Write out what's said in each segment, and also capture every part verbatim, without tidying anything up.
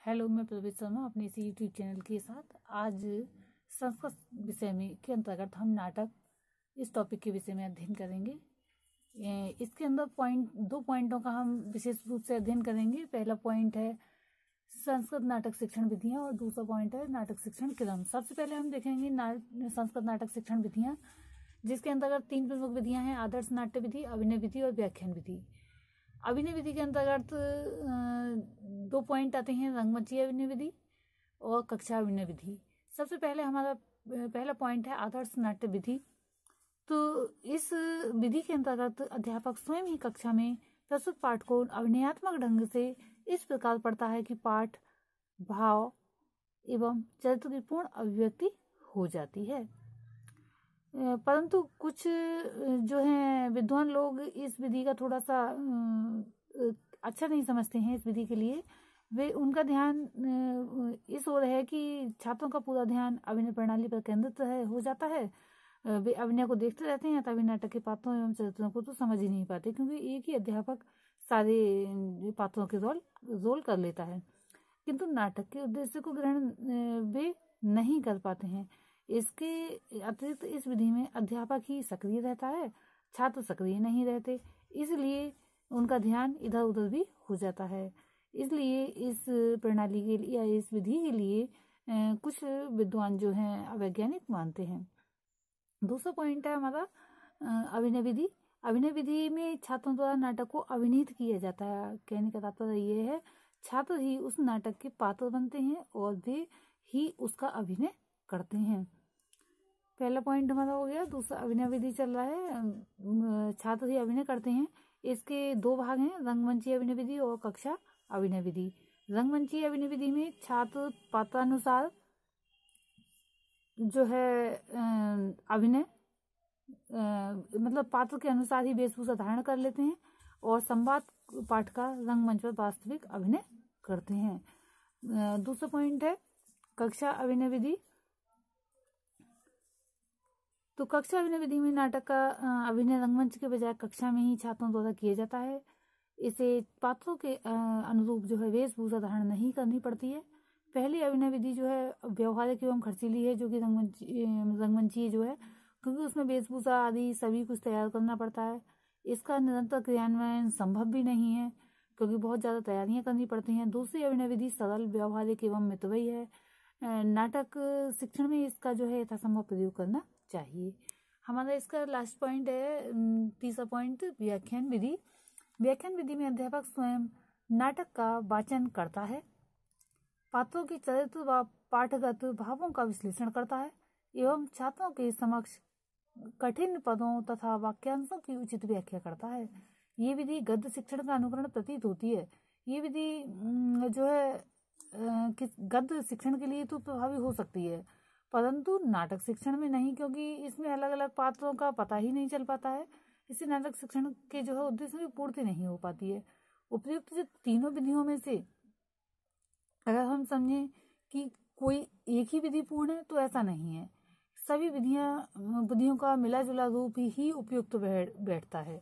Hello, मैं प्रवीण शर्मा अपने इसी यूट्यूब चैनल के साथ आज संस्कृत विषय में के अंतर्गत हम नाटक इस टॉपिक के विषय में अध्ययन करेंगे। इसके अंदर पॉइंट दो पॉइंटों का हम विशेष रूप से अध्ययन करेंगे। पहला पॉइंट है संस्कृत नाटक शिक्षण विधियां और दूसरा पॉइंट है नाटक शिक्षण क्रम। सबसे पहले हम देखेंगे ना, संस्कृत नाटक शिक्षण विधियां, जिसके अंतर्गत तीन प्रमुख विधियां हैं: आदर्श नाट्य विधि, अभिनय विधि और व्याख्यान विधि। अभिनय विधि के अंतर्गत दो पॉइंट आते हैं: रंगमंची अभिनय विधि और कक्षा अभिनय विधि। सबसे पहले हमारा पहला पॉइंट है आदर्श नाट्य विधि। तो इस विधि के अंतर्गत अध्यापक स्वयं ही कक्षा में प्रस्तुत पाठ को अभिनयात्मक ढंग से इस प्रकार पढ़ता है कि पाठ, भाव एवं चरित्र की पूर्ण अभिव्यक्ति हो जाती है। परंतु कुछ जो है विद्वान लोग इस विधि का थोड़ा सा अच्छा नहीं समझते हैं। इस विधि के लिए वे उनका ध्यान इस ओर है कि छात्रों का पूरा ध्यान अभिनय प्रणाली पर केंद्रित हो जाता है। वे अभिनय को देखते रहते हैं तभी नाटक के पात्रों एवं चरित्रों को तो समझ ही नहीं पाते, क्योंकि एक ही अध्यापक सारे पात्रों के रोल रोल कर लेता है, किंतु नाटक के उद्देश्य को ग्रहण वे नहीं कर पाते हैं। इसके अतिरिक्त इस विधि में अध्यापक ही सक्रिय रहता है, छात्र सक्रिय नहीं रहते, इसलिए उनका ध्यान इधर उधर भी हो जाता है। इसलिए इस प्रणाली के लिए या इस विधि के लिए कुछ विद्वान जो हैं अवैज्ञानिक मानते हैं। दूसरा पॉइंट है हमारा अभिनय विधि। अभिनय विधि में छात्रों द्वारा नाटक को अभिनीत किया जाता है। कहने का तात्पर्य ये है, छात्र ही उस नाटक के पात्र बनते हैं और वे ही उसका अभिनय करते हैं। पहला पॉइंट हमारा हो गया। दूसरा अभिनय विधि चल रहा है, छात्र ही अभिनय करते हैं। इसके दो भाग हैं, रंगमंची अभिनय विधि और कक्षा अभिनय विधि। रंगमंची अभिनय विधि में छात्र पात्रानुसार जो है अभिनय मतलब पात्र के अनुसार ही वेशभूषा धारण कर लेते हैं और संवाद पाठ का रंगमंच पर वास्तविक अभिनय करते हैं। दूसरा पॉइंट है कक्षा अभिनय विधि। तो कक्षा अभिनय विधि में नाटक का अभिनय रंगमंच के बजाय कक्षा में ही छात्रों द्वारा किया जाता है। इसे पात्रों के अनुरूप जो है वेशभूषा धारण नहीं करनी पड़ती है। पहली अभिनय विधि जो है व्यवहारिक एवं खर्चीली है, जो कि रंगमंची रंगमंची जो है, क्योंकि उसमें वेशभूषा आदि सभी कुछ तैयार करना पड़ता है। इसका निरंतर क्रियान्वयन संभव भी नहीं है, क्योंकि बहुत ज़्यादा तैयारियां करनी पड़ती हैं। दूसरी अभिनय विधि सरल, व्यवहारिक एवं मितव्ययी है। नाटक शिक्षण में इसका जो है यथासंभव प्रयोग करना चाहिए। हमारा इसका लास्ट पॉइंट है, तीसरा पॉइंट, व्याख्यान विधि। व्याख्यान विधि में अध्यापक स्वयं नाटक का वाचन करता है, पात्रों के चरित्र व पाठगत भावों का विश्लेषण करता है एवं छात्रों के समक्ष कठिन पदों तथा वाक्यांशों की उचित व्याख्या करता है। ये विधि गद्य शिक्षण का अनुकरण प्रतीत होती है। ये विधि जो है गद्य शिक्षण के लिए तो प्रभावी हो सकती है, परंतु नाटक शिक्षण में नहीं, क्योंकि इसमें अलग अलग पात्रों का पता ही नहीं चल पाता है। इससे नाटक शिक्षण के जो है उद्देश्य की पूर्ति नहीं हो पाती है। उपयुक्त जो तीनों विधियों में से अगर हम समझें कि कोई एक ही विधि पूर्ण है, तो ऐसा नहीं है। सभी विधियां विधियों का मिला जुला रूप ही उपयुक्त बैठता है।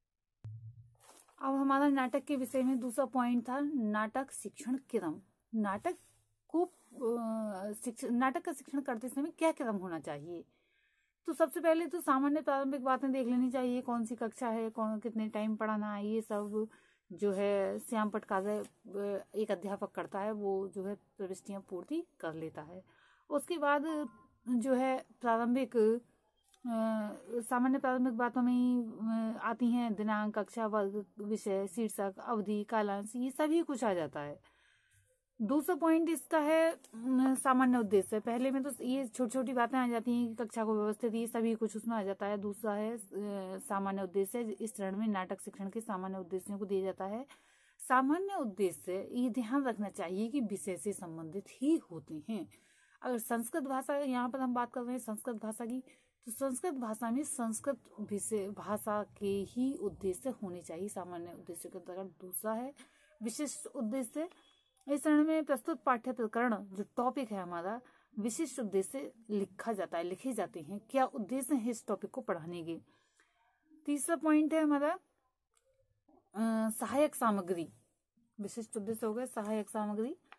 अब हमारा नाटक के विषय में दूसरा पॉइंट था नाटक शिक्षण क्रम। नाटक को नाटक का शिक्षण करते समय क्या क्रम होना चाहिए? तो सबसे पहले तो सामान्य प्रारंभिक बातें देख लेनी चाहिए, कौन सी कक्षा है, कौन कितने टाइम पढ़ाना है, ये सब जो है श्यामपट्ट कार्य एक अध्यापक करता है, वो जो है प्रविष्टियां पूर्ति कर लेता है। उसके बाद जो है प्रारंभिक सामान्य प्रारंभिक बातों में ही आती हैं दिनांक, कक्षा, वर्ग, विषय, शीर्षक, अवधि, कालांश, ये सभी कुछ आ जाता है। दूसरा पॉइंट इसका है सामान्य उद्देश्य। पहले में तो ये छोटी छोटी बातें आ जाती हैं कि कक्षा को व्यवस्थित, ये सभी कुछ उसमें आ जाता है। दूसरा है सामान्य उद्देश्य। इस चरण में नाटक शिक्षण के सामान्य उद्देश्यों को दिया जाता है। सामान्य उद्देश्य ये ध्यान रखना चाहिए कि विषय से संबंधित ही होते हैं। अगर संस्कृत भाषा, यहाँ पर हम बात कर रहे हैं संस्कृत भाषा की, तो संस्कृत भाषा में संस्कृत विषय भाषा के ही उद्देश्य होने चाहिए सामान्य उद्देश्य के अंतर्गत। दूसरा है विशिष्ट उद्देश्य। इस चरण में प्रस्तुत पाठ्य प्रकरण जो टॉपिक है हमारा, विशिष्ट उद्देश्य लिखा जाता है, लिखे जाते हैं, क्या उद्देश्य है इस टॉपिक को पढ़ाने के। तीसरा पॉइंट है हमारा सहायक सामग्री। विशिष्ट उद्देश्य हो गया सहायक सामग्री।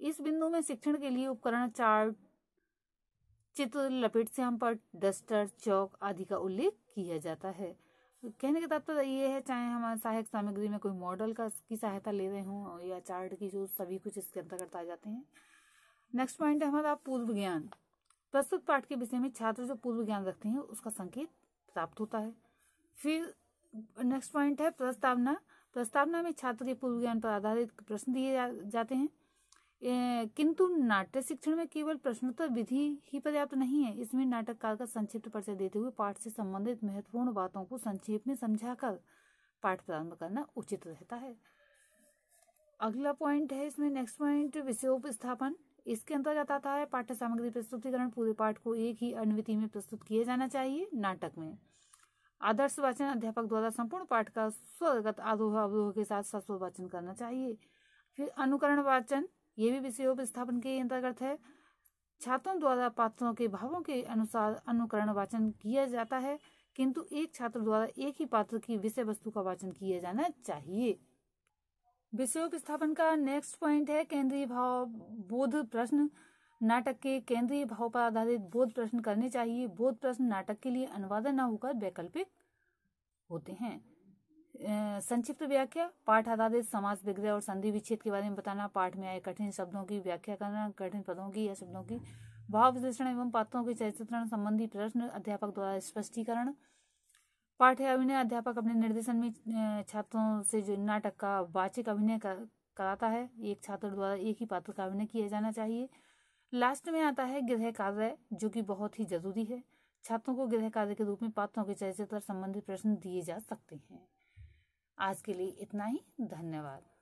इस बिंदु में शिक्षण के लिए उपकरण, चार्ट, चित्र, लपेट श्याम पट, डस्टर, चौक आदि का उल्लेख किया जाता है। कहने का तात्पर्य ये है, चाहे हमारे सहायक सामग्री में कोई मॉडल का की सहायता ले रहे हों या चार्ट की, जो सभी कुछ इसके अंतर्गत आ जाते हैं। नेक्स्ट पॉइंट है हमारा पूर्व ज्ञान। प्रस्तुत पाठ के विषय में छात्र जो पूर्व ज्ञान रखते हैं उसका संकेत प्राप्त होता है। फिर नेक्स्ट पॉइंट है प्रस्तावना। प्रस्तावना में छात्र के पूर्व ज्ञान पर आधारित प्रश्न दिए जा, जाते हैं, ए, किंतु नाट्य शिक्षण में केवल प्रश्नोत्तर विधि ही पर्याप्त नहीं है। इसमें नाटककार का संक्षिप्त परिचय देते हुए पाठ से संबंधित महत्वपूर्ण बातों को संक्षेप में समझाकर पाठ प्रारंभ करना उचित रहता है। अगला पॉइंट है इसमें नेक्स्ट पॉइंट विषयोपस्थापन। इसके अंतर्गत आता है पाठ्य सामग्री प्रस्तुतिकरण। पूरे पाठ को एक ही अनुवृत्ति में प्रस्तुत किया जाना चाहिए। नाटक में आदर्श वाचन, अध्यापक द्वारा संपूर्ण पाठ का स्वरगत आरोह अवरोह के साथ सस्वर वाचन करना चाहिए। फिर अनुकरण वाचन, ये भी विषयोपस्थापन के अंतर्गत है। छात्रों द्वारा पात्रों के भावों के अनुसार अनुकरण वाचन किया जाता है, किंतु एक छात्र द्वारा एक ही पात्र की विषय वस्तु का वाचन किया जाना चाहिए। विषयोपस्थापन का नेक्स्ट पॉइंट है केंद्रीय भाव बोध प्रश्न। नाटक के केंद्रीय भाव पर आधारित बोध प्रश्न करने चाहिए। बोध प्रश्न नाटक के लिए अनिवार्य न होकर वैकल्पिक होते हैं। संक्षिप्त व्याख्या, पाठ आधारित समास विग्रह और संधि विच्छेद के बारे में बताना, पाठ में आए कठिन शब्दों की व्याख्या करना, कठिन पदों की या शब्दों की भाव विश्लेषण एवं पात्रों के चरित्रण संबंधी प्रश्न, अध्यापक द्वारा स्पष्टीकरण। पाठ या अभिनय, अध्यापक अपने निर्देशन में छात्रों से जो नाटक का वाचिक अभिनय कर, कराता है, एक छात्र द्वारा एक ही पात्र का अभिनय किया जाना चाहिए। लास्ट में आता है गृह कार्य, जो कि बहुत ही जरूरी है। छात्रों को गृह कार्य के रूप में पात्रों के चरित्र संबंधित प्रश्न दिए जा सकते हैं। आज के लिए इतना ही। धन्यवाद।